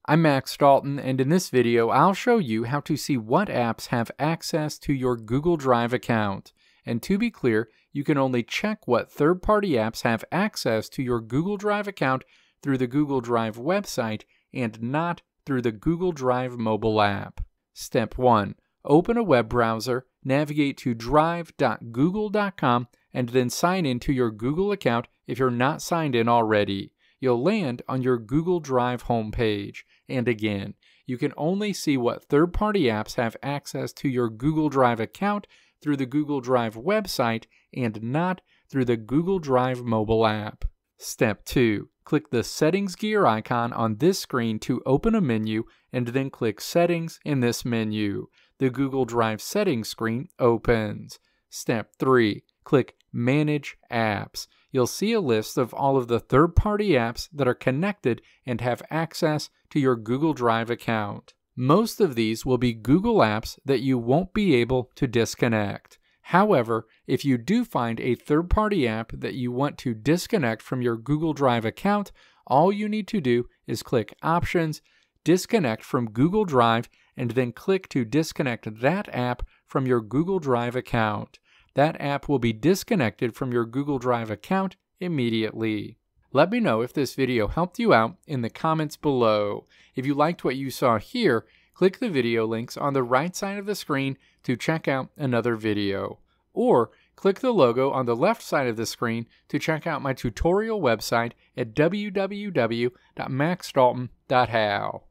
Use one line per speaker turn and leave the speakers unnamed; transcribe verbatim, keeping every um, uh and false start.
I'm Max Dalton, and in this video I'll show you how to see what apps have access to your Google Drive account. And to be clear, you can only check what third-party apps have access to your Google Drive account through the Google Drive website and not through the Google Drive mobile app. Step one. Open a web browser, navigate to drive dot google dot com, and then sign in to your Google account if you're not signed in already. You'll land on your Google Drive homepage. And again, you can only see what third-party apps have access to your Google Drive account through the Google Drive website and not through the Google Drive mobile app. Step two. Click the Settings gear icon on this screen to open a menu, and then click Settings in this menu. The Google Drive settings screen opens. Step three. Click Manage Apps. You'll see a list of all of the third-party apps that are connected and have access to your Google Drive account. Most of these will be Google apps that you won't be able to disconnect. However, if you do find a third-party app that you want to disconnect from your Google Drive account, all you need to do is click Options, Disconnect from Google Drive, and then click to disconnect that app from your Google Drive account. That app will be disconnected from your Google Drive account immediately. Let me know if this video helped you out in the comments below. If you liked what you saw here, click the video links on the right side of the screen to check out another video. Or click the logo on the left side of the screen to check out my tutorial website at w w w dot max dalton dot how.